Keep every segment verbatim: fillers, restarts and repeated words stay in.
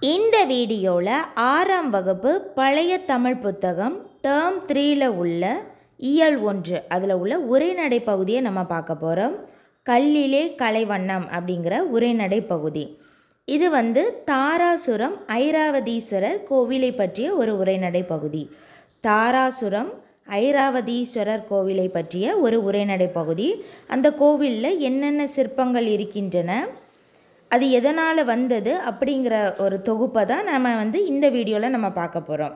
இந்த வீடியோவில் ஆறாம் வகுப்பு பழைய தமிழ் புத்தகம் டேர்ம் த்ரீயில் உள்ள இயல் ஒன்று அதில் உள்ள உரைநடை பகுதியை நம்ம பார்க்க போகிறோம். கல்லிலே கலைவண்ணம் அப்படிங்கிற உரைநடை பகுதி. இது வந்து தாராசுரம் ஐராவதீஸ்வரர் கோவிலை பற்றிய ஒரு உரைநடை பகுதி. தாராசுரம் ஐராவதீஸ்வரர் கோவிலை பற்றிய ஒரு உரைநடை பகுதி. அந்த கோவிலில் என்னென்ன சிற்பங்கள் இருக்கின்றன, அது எதனால் வந்தது அப்படிங்கிற ஒரு தொகுப்பை தான் நம்ம வந்து இந்த வீடியோவில் நம்ம பார்க்க போகிறோம்.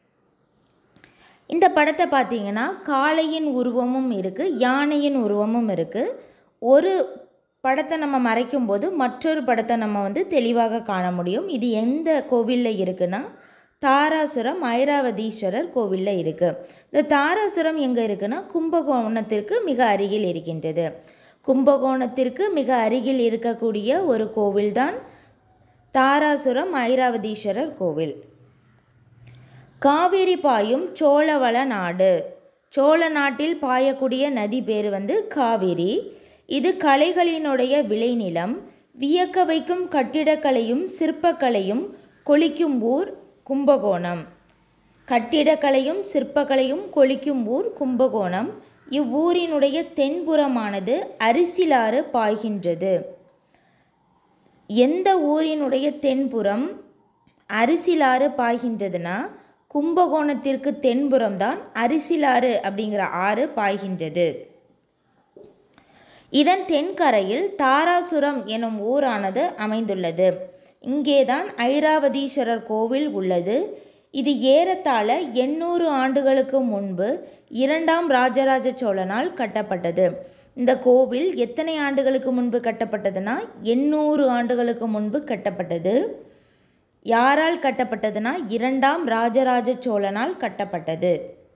இந்த படத்தை பார்த்திங்கன்னா காளையின் உருவமும் இருக்குது, யானையின் உருவமும் இருக்குது. ஒரு படத்தை நம்ம மறைக்கும் போது மற்றொரு படத்தை நம்ம வந்து தெளிவாக காண முடியும். இது எந்த கோவிலில் இருக்குன்னா தாராசுரம் ஐராவதீஸ்வரர் கோவிலில் இருக்குது. இந்த தாராசுரம் எங்கே இருக்குன்னா கும்பகோணத்திற்கு மிக அருகில் இருக்கின்றது. கும்பகோணத்திற்கு மிக அருகில் இருக்கக்கூடிய ஒரு கோவில்தான் தாராசுரம் ஐராவதீஸ்வரர் கோவில். காவிரி பாயும் சோழவள நாடு. சோழ நாட்டில் பாயக்கூடிய நதி பேர் வந்து காவிரி. இது கலைகளினுடைய விளைநிலம். வியக்க வைக்கும் கட்டிடக்கலையும் சிற்பக்கலையும் கொளிக்கும் ஊர் கும்பகோணம். கட்டிடக்கலையும் சிற்பக்கலையும் கொளிக்கும் ஊர் கும்பகோணம். இவ்வூரினுடைய தென்புறமானது அரிசிலாறு பாய்கின்றது. எந்த ஊரினுடைய தென்புறம் அரிசிலாறு பாய்கின்றதுன்னா கும்பகோணத்திற்கு தென்புறம்தான் அரிசிலாறு அப்படிங்கிற ஆறு பாய்கின்றது. இதன் தென்கரையில் தாராசுரம் எனும் ஊரானது அமைந்துள்ளது. இங்கேதான் ஐராவதீஸ்வரர் கோவில் உள்ளது. இது ஏறத்தாழ எண்ணூறு ஆண்டுகளுக்கு முன்பு இரண்டாம் ராஜராஜ சோழனால் கட்டப்பட்டது. இந்த கோவில் எத்தனை ஆண்டுகளுக்கு முன்பு கட்டப்பட்டதுன்னா எண்ணூறு ஆண்டுகளுக்கு முன்பு கட்டப்பட்டது. யாரால் கட்டப்பட்டதுன்னா இரண்டாம் ராஜராஜ சோழனால் கட்டப்பட்டது.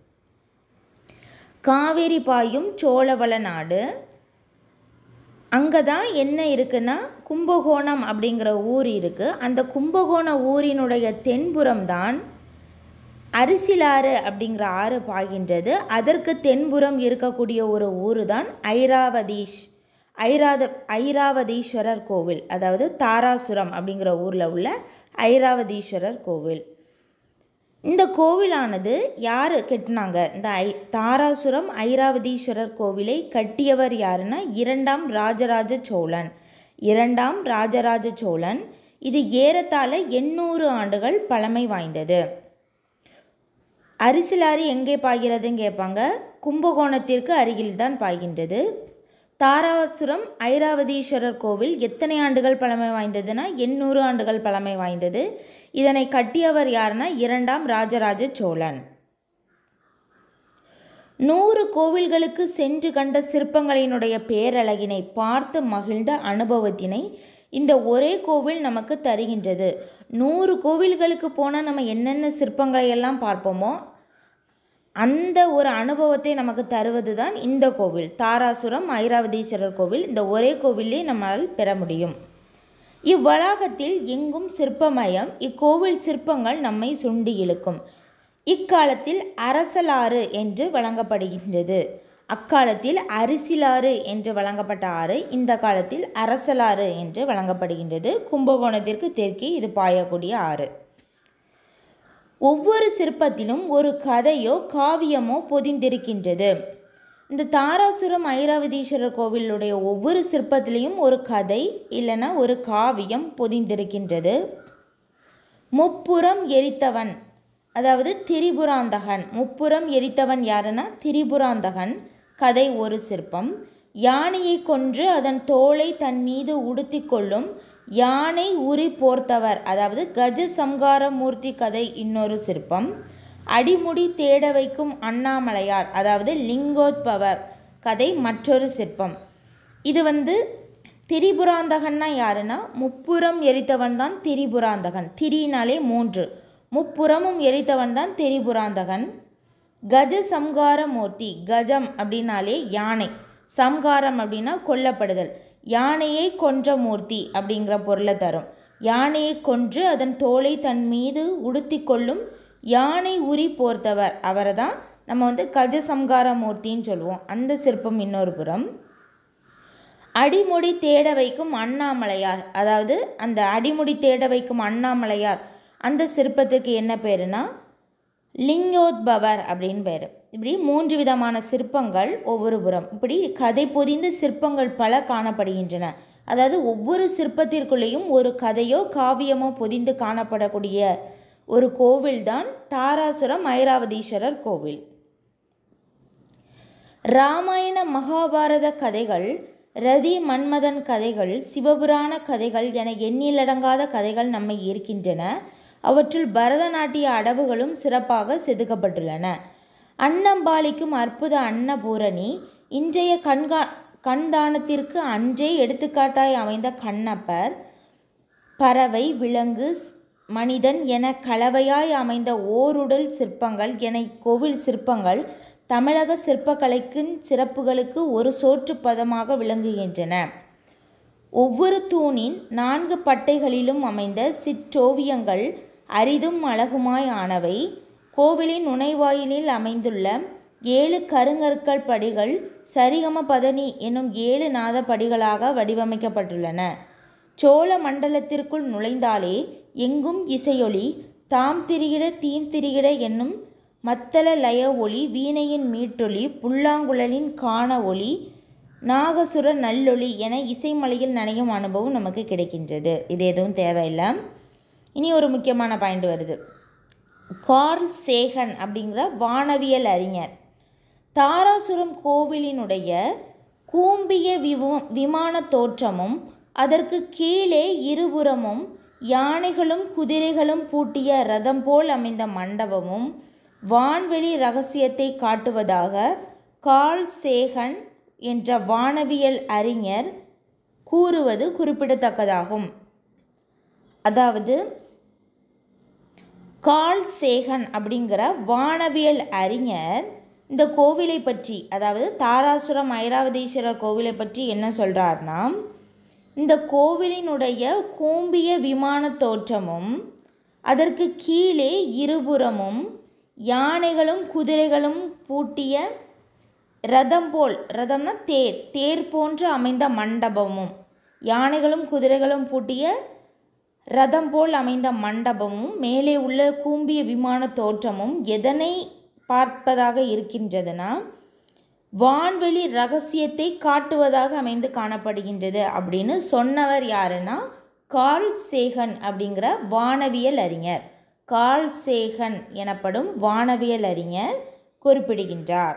காவேரி பாயும் சோழவள நாடு. அங்கே தான் என்ன இருக்குன்னா கும்பகோணம் அப்படிங்கிற ஊர் இருக்குது. அந்த கும்பகோண ஊரினுடைய தென்புறம்தான் அரிசிலாறு அப்படிங்கிற ஆறு பாய்கின்றது. அதற்கு தென்புறம் இருக்கக்கூடிய ஒரு ஊர் தான் ஐராவதீஷ் ஐராத ஐராவதீஸ்வரர் கோவில், அதாவது தாராசுரம் அப்படிங்கிற ஊரில் உள்ள ஐராவதீஸ்வரர் கோவில். இந்த கோவிலானது யார் கட்டினாங்க? இந்த ஐ தாராசுரம் ஐராவதீஸ்வரர் கோவிலை கட்டியவர் யாருன்னா இரண்டாம் ராஜராஜ சோழன். இரண்டாம் ராஜராஜ சோழன். இது ஏறத்தாழ எண்ணூறு ஆண்டுகள் பழமை வாய்ந்தது. அரிசிலாறு எங்கே பாய்கிறதுன்னு கேட்பாங்க. கும்பகோணத்திற்கு அருகில் தான் பாய்கின்றது. தாராசுரம் ஐராவதீஸ்வரர் கோவில் எத்தனை ஆண்டுகள் பழமை வாய்ந்ததுன்னா எண்ணூறு ஆண்டுகள் பழமை வாய்ந்தது. இதனை கட்டியவர் யாருன்னா இரண்டாம் ராஜராஜ சோழன். நூறு கோவில்களுக்கு சென்று கண்ட சிற்பங்களினுடைய பேரழகினை பார்த்து மகிழ்ந்த அனுபவத்தினை இந்த ஒரே கோவில் நமக்கு தருகின்றது. நூறு கோவில்களுக்கு போனால் நம்ம என்னென்ன சிற்பங்களை எல்லாம் பார்ப்போமோ அந்த ஒரு அனுபவத்தை நமக்கு தருவது தான் இந்த கோவில் தாராசுரம் ஐராவதீஸ்வரர் கோவில். இந்த ஒரே கோவிலே நம்மால் பெற முடியும். இவ்வளாகத்தில் எங்கும் சிற்பமயம். இக்கோவில் சிற்பங்கள் நம்மை சுண்டி இழுக்கும். இக்காலத்தில் அரசலாறு என்று வழங்கப்படுகின்றது. அக்காலத்தில் அரிசிலாறு என்று வழங்கப்பட்ட ஆறு இந்த காலத்தில் அரசலாறு என்று வழங்கப்படுகின்றது. கும்பகோணத்திற்கு தெற்கே இது பாயக்கூடிய ஆறு. ஒவ்வொரு சிற்பத்திலும் ஒரு கதையோ காவியமோ பொதிந்திருக்கின்றது. இந்த தாராசுரம் ஐராவதீஸ்வரர் கோவிலுடைய ஒவ்வொரு சிற்பத்திலையும் ஒரு கதை இல்லைன்னா ஒரு காவியம் பொதிந்திருக்கின்றது. முப்புறம் எரித்தவன், அதாவது திரிபுராந்தகன். முப்புறம் எரித்தவன் யாருன்னா திரிபுராந்தகன் கதை ஒரு சிற்பம். யானையை கொன்று அதன் தோலை தன் மீது உடுத்தி கொள்ளும் யானை உரி போர்த்தவர், அதாவது கஜ சம்கார மூர்த்தி கதை இன்னொரு சிற்பம். அடிமுடி தேட வைக்கும் அண்ணாமலையார், அதாவது லிங்கோத்பவர் கதை மற்றொரு சிற்பம். இது வந்து திரிபுராந்தகன்னா யாருன்னா முப்புறம் எரித்தவன் தான் திரிபுராந்தகன். திரினாலே மூன்று, முப்புறமும் எரித்தவன் தான் திரிபுராந்தகன். கஜ சம்கார மூர்த்தி, கஜம் அப்படின்னாலே யானை, சம்காரம் அப்படின்னா கொல்லப்படுதல். யானையை கொன்ற மூர்த்தி அப்படிங்கிற பொருளை தரும். யானையை கொன்று அதன் தோலை தன் மீது உடுத்தி கொள்ளும் யானை உரி போர்த்தவர், அவரை தான் நம்ம வந்து கஜ சம்கார மூர்த்தின்னு சொல்லுவோம். அந்த சிற்பம் இன்னொரு புறம். அடிமுடி தேட வைக்கும் அண்ணாமலையார், அதாவது அந்த அடிமுடி தேட வைக்கும் அண்ணாமலையார் அந்த சிற்பத்திற்கு என்ன பேருனா லிங்கோத்பவர் அப்படின்னு பேர். இப்படி மூன்று விதமான சிற்பங்கள் ஒவ்வொரு புறம், இப்படி கதை பொதிந்த சிற்பங்கள் பல காணப்படுகின்றன. அதாவது ஒவ்வொரு சிற்பத்திற்குள்ளேயும் ஒரு கதையோ காவியமோ பொதிந்து காணப்படக்கூடிய ஒரு கோவில்தான் தாராசுரம் ஐராவதீஸ்வரர் கோவில். இராமாயண மகாபாரத கதைகள், ரதி மன்மதன் கதைகள், சிவபுராண கதைகள் என எண்ணிலடங்காத கதைகள் நம்மை ஈர்க்கின்றன. அவற்றுள் பரதநாட்டிய அடவுகளும் சிறப்பாக செதுக்கப்பட்டுள்ளன. அன்னம்பாளிக்கும் அற்புத அன்னபூரணி, இன்றைய கண்கா கண்தானத்திற்கு அன்றே எடுத்துக்காட்டாய் அமைந்த கண்ணப்பர், பறவை, விலங்கு, மனிதன் என கலவையாய் அமைந்த ஓருடல் சிற்பங்கள் என கோவில் சிற்பங்கள் தமிழக சிற்பக்கலைக்கின் சிறப்புகளுக்கு ஒரு சோற்று பதமாக விளங்குகின்றன. ஒவ்வொரு தூணின் நான்கு பட்டைகளிலும் அமைந்த சிற்றோவியங்கள் அரிதும் அழகுமாய் ஆனவை. கோவிலின் நுழைவாயிலில் அமைந்துள்ள ஏழு கருங்கற்கள் படிகள் சரிகம பதனி என்னும் ஏழு நாத படிகளாக வடிவமைக்கப்பட்டுள்ளன. சோழ மண்டலத்திற்குள் நுழைந்தாலே எங்கும் இசையொலி, தாம் திரிகிட தீம் திரிகிட என்னும் மத்தள லய ஒளி, வீணையின் மீட்டொலி, புல்லாங்குழலின் காண ஒளி, நாகசுர நல்லொளி என இசைமலையில் நனையும் அனுபவம் நமக்கு கிடைக்கின்றது. இது எதுவும் தேவையில்லை. இனி ஒரு முக்கியமான பாயிண்ட் வருது. கார்ல் சேகன் அப்படிங்கிற வானவியல் அறிஞர் தாராசுரம் கோவிலினுடைய கூம்பிய விவ விமான தோற்றமும் அதற்கு கீழே இருபுறமும் யானைகளும் குதிரைகளும் பூட்டிய ரதம் போல் அமைந்த மண்டபமும் வான்வெளி இரகசியத்தை காட்டுவதாக கார்ல் சேகன் என்ற வானவியல் அறிஞர் கூறுவது குறிப்பிடத்தக்கதாகும். அதாவது கார்ல் சேகன் அப்படிங்கிற வானவியல் அறிஞர் இந்த கோவிலை பற்றி, அதாவது தாராசுரம் ஐராவதீஸ்வரர் கோவிலை பற்றி என்ன சொல்கிறார்னா, இந்த கோவிலினுடைய கூம்பிய விமான தோற்றமும் அதற்கு கீழே இருபுறமும் யானைகளும் குதிரைகளும் பூட்டிய ரதம் போல், ரதம்னா தேர், தேர் போன்று அமைந்த மண்டபமும், யானைகளும் குதிரைகளும் பூட்டிய ரதம் போல் அமைந்த மண்டபமும் மேலே உள்ள கூம்பிய விமான தோற்றமும் எதனை பார்ப்பதாக இருக்கின்றதுன்னா வான்வெளி இரகசியத்தை காட்டுவதாக அமைந்து காணப்படுகின்றது அப்படின்னு சொன்னவர் யாருன்னா கார்ல் சேகன் அப்படிங்கிற வானவியல் அறிஞர். கார்ல் சேகன் எனப்படும் வானவியல் அறிஞர் குறிப்பிடுகின்றார்.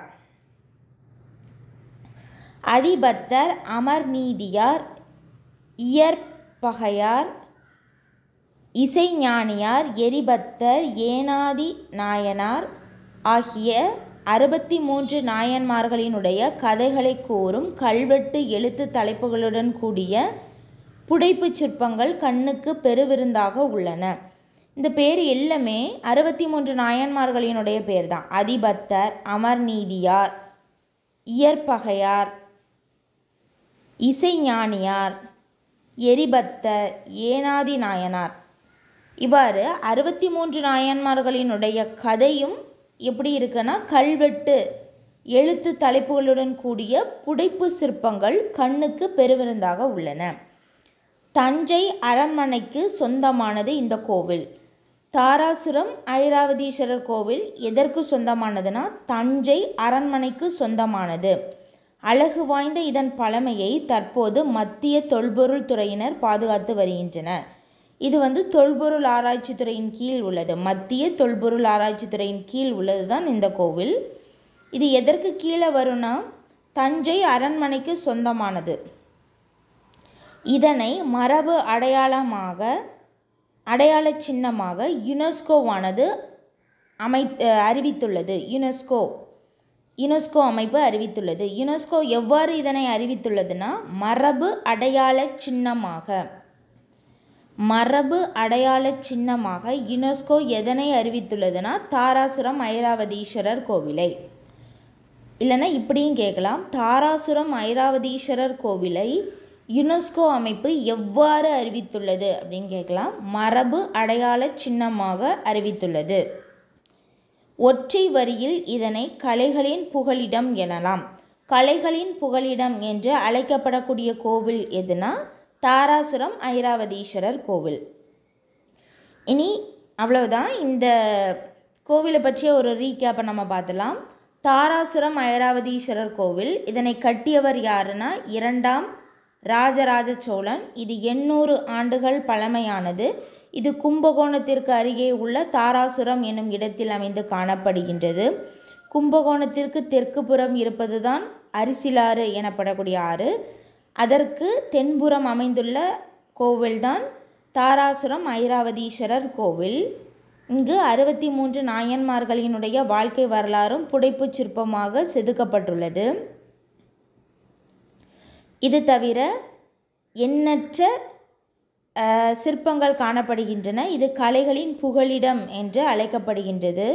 அதிபத்தர், அமர்நீதியார், இயற்பகையார், இசைஞானியார், எரிபத்தர், ஏனாதி நாயனார் ஆகிய அறுபத்தி மூன்று நாயன்மார்களினுடைய கதைகளை கூறும் கல்வெட்டு எழுத்து தலைப்புகளுடன் கூடிய புடைப்பு சிற்பங்கள் கண்ணுக்கு பெருவிருந்தாக உள்ளன. இந்த பேர் எல்லாமே அறுபத்தி மூன்று நாயன்மார்களினுடைய பேர் தான். அதிபத்தர், அமர்நீதியார், இயற்பகையார், இசைஞானியார், எரிபத்தர், ஏனாதி நாயனார், இவ்வாறு அறுபத்தி மூன்று நாயன்மார்களினுடைய கதையும் எப்படி இருக்குன்னா கல்வெட்டு எழுத்து தலைப்புகளுடன் கூடிய புடைப்பு சிற்பங்கள் கண்ணுக்கு பெருவிருந்தாக உள்ளன. தஞ்சை அரண்மனைக்கு சொந்தமானது இந்த கோவில். தாராசுரம் ஐராவதீஸ்வரர் கோவில் எதற்கு சொந்தமானதுன்னா தஞ்சை அரண்மனைக்கு சொந்தமானது. அழகு வாய்ந்த இதன் பழமையை தற்போது மத்திய தொல்பொருள் துறையினர் பாதுகாத்து வருகின்றனர். இது வந்து தொல்பொருள் ஆராய்ச்சி துறையின் கீழ் உள்ளது. மத்திய தொல்பொருள் ஆராய்ச்சி துறையின் கீழ் உள்ளது தான் இந்த கோவில். இது எதற்கு கீழே வரும்னா தஞ்சை அரண்மனைக்கு சொந்தமானது. இதனை மரபு அடையாளமாக அடையாள சின்னமாக யுனெஸ்கோவானது அமை அறிவித்துள்ளது. யுனெஸ்கோ யுனெஸ்கோ அமைப்பு அறிவித்துள்ளது. யுனெஸ்கோ எவ்வாறு இதனை அறிவித்துள்ளதுன்னா மரபு அடையாள சின்னமாக மரபு அடையாள சின்னமாக யுனெஸ்கோ எதனை அறிவித்துள்ளதுன்னா தாராசுரம் ஐராவதீஸ்வரர் கோவிலை. இல்லைன்னா இப்படியும் கேட்கலாம், தாராசுரம் ஐராவதீஸ்வரர் கோவிலை யுனெஸ்கோ அமைப்பு எவ்வாறு அறிவித்துள்ளது அப்படின்னு கேட்கலாம். மரபு அடையாள சின்னமாக அறிவித்துள்ளது. ஒற்றை வரியில் இதனை கலைகளின் புகலிடம் எனலாம். கலைகளின் புகலிடம் என்று அழைக்கப்படக்கூடிய கோவில் எதுனா தாராசுரம் ஐராவதீஸ்வரர் கோவில். இனி அவ்வளவுதான். இந்த கோவிலை பற்றிய ஒரு ரீகேப்பை நம்ம பார்த்துலாம். தாராசுரம் ஐராவதீஸ்வரர் கோவில், இதனை கட்டியவர் யாருன்னா இரண்டாம் ராஜராஜ சோழன். இது எண்ணூறு ஆண்டுகள் பழமையானது. இது கும்பகோணத்திற்கு அருகே உள்ள தாராசுரம் என்னும் இடத்தில் அமைந்து காணப்படுகின்றது. கும்பகோணத்திற்கு தெற்கு புறம் இருப்பது தான் அரிசிலாறு எனப்படக்கூடிய ஆறு. அதற்கு தென்புறம் அமைந்துள்ள கோவில்தான் தாராசுரம் ஐராவதீஸ்வரர் கோவில். இங்கு அறுபத்தி மூன்று நாயன்மார்களினுடைய வாழ்க்கை வரலாறும் புடைப்பு சிற்பமாக செதுக்கப்பட்டுள்ளது. இது தவிர எண்ணற்ற சிற்பங்கள் காணப்படுகின்றன. இது கலைகளின் புகலிடம் என்று அழைக்கப்படுகின்றது.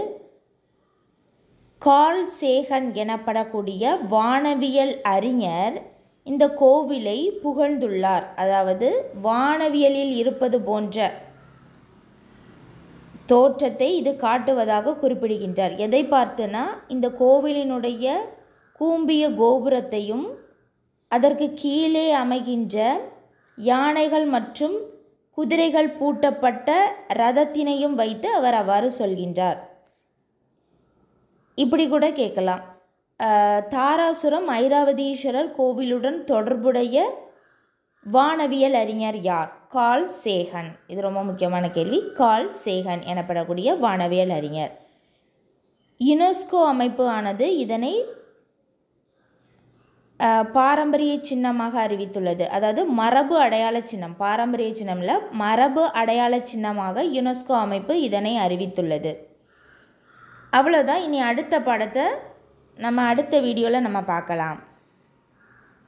கார்ல் சேகன் எனப்படக்கூடிய வானவியல் அறிஞர் இந்த கோவிலை புகழ்ந்துள்ளார். அதாவது வானவியலில் இருப்பது போன்ற தோற்றத்தை இது காட்டுவதாக குறிப்பிடுகின்றார். எதை பார்த்துனா இந்த கோவிலினுடைய கூம்பிய கோபுரத்தையும் அதற்கு கீழே அமைகின்ற யானைகள் மற்றும் குதிரைகள் பூட்டப்பட்ட ரதத்தினையும் வைத்து அவர் அவ்வாறு சொல்கின்றார். இப்படி கூட கேட்கலாம், தாராசுரம் ஐராவதீஸ்வரர் கோவிலுடன் தொடர்புடைய வானவியல் அறிஞர் யார்? Carl Sagan. இது ரொம்ப முக்கியமான கேள்வி. கார்ல் சேகன் எனப்படக்கூடிய வானவியல் அறிஞர். யுனெஸ்கோ அமைப்பு ஆனது இதனை பாரம்பரிய சின்னமாக அறிவித்துள்ளது. அதாவது மரபு அடையாள சின்னம், பாரம்பரிய சின்னம்ல மரபு அடையாள சின்னமாக யுனெஸ்கோ அமைப்பு இதனை அறிவித்துள்ளது. அவ்வளோதான். இனி அடுத்த படத்தை நம்ம அடுத்த வீடியோவில் நம்ம பார்க்கலாம்.